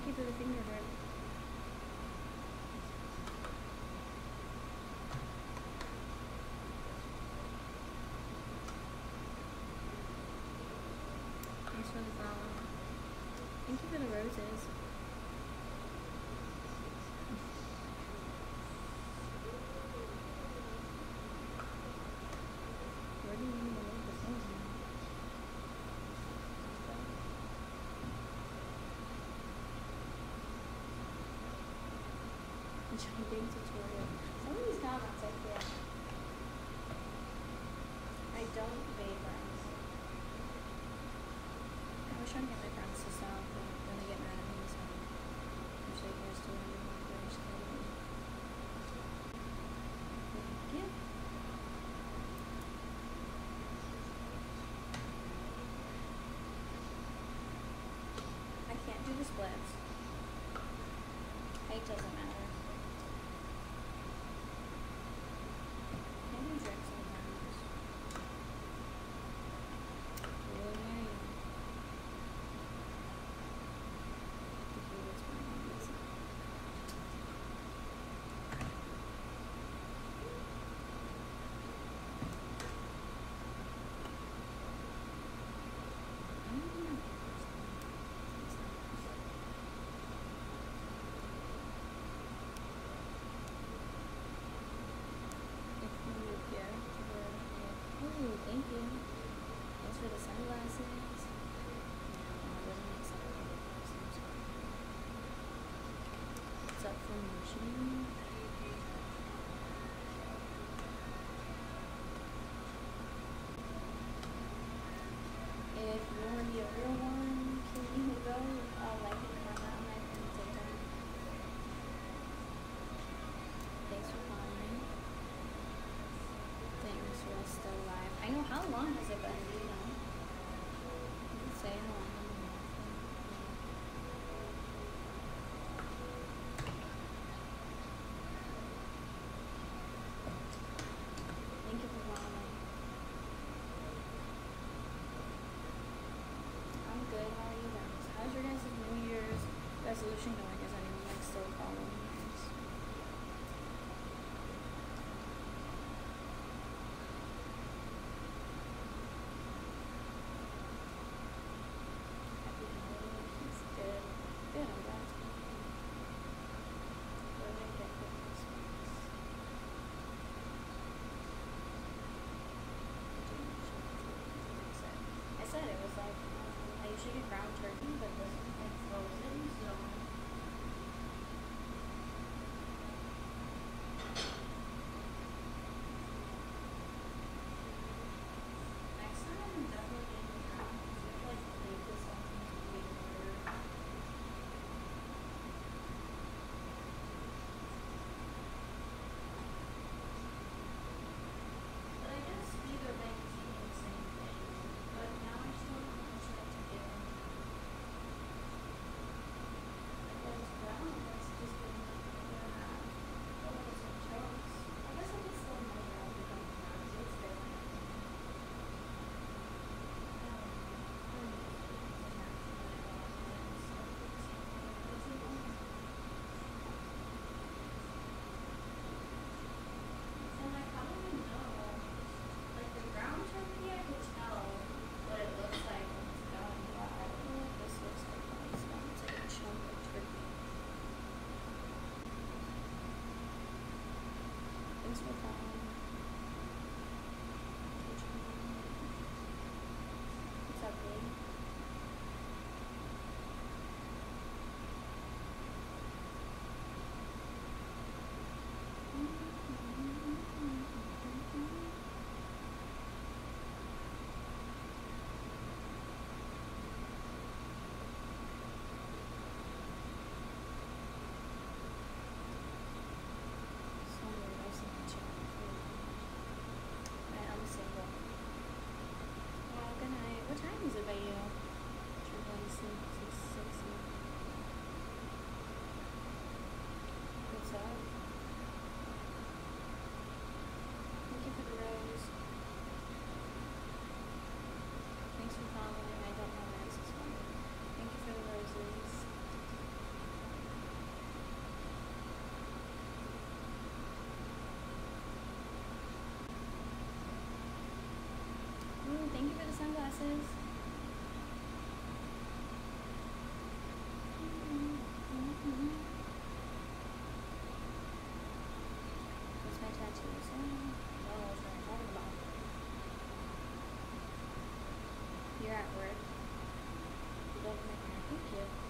Thank you for the finger rip. Thanks for the follow. Thank you for the roses. Where do you need to make the phone? Jumping tutorial. Some of these comments I feel. I don't vape friends. I was trying to get my friends to stop, but then they get mad at me, so usually there's still anyone very slowly. Thank you. I can't do the splits. Height doesn't matter. I can drink sometimes. Really married. Ooh, thank you. Thanks for the sunglasses. What's up from June? If you want to be a real one, can you go like and comment on my friend's TikTok? Thanks for following. Thanks for still live. I know, how long has it been, do you know? You can say how long. Thank you for following. I'm good, how are you guys? How's your guys' New Year's resolution going? Is anyone like still following yours? Happy holidays. Good. Good, I'm glad to. What did I get for Christmas? I said it was like, I usually get ground turkey, but this one's like frozen, so. Next time I'm definitely getting ground, because I feel like the bake is something to be ordered. But I guess either bank is eating the same thing. But now I just don't know how much I have to give them. classes. What's my tattoos? Oh, what was I talking about? You're at work. You love my hair. Thank you.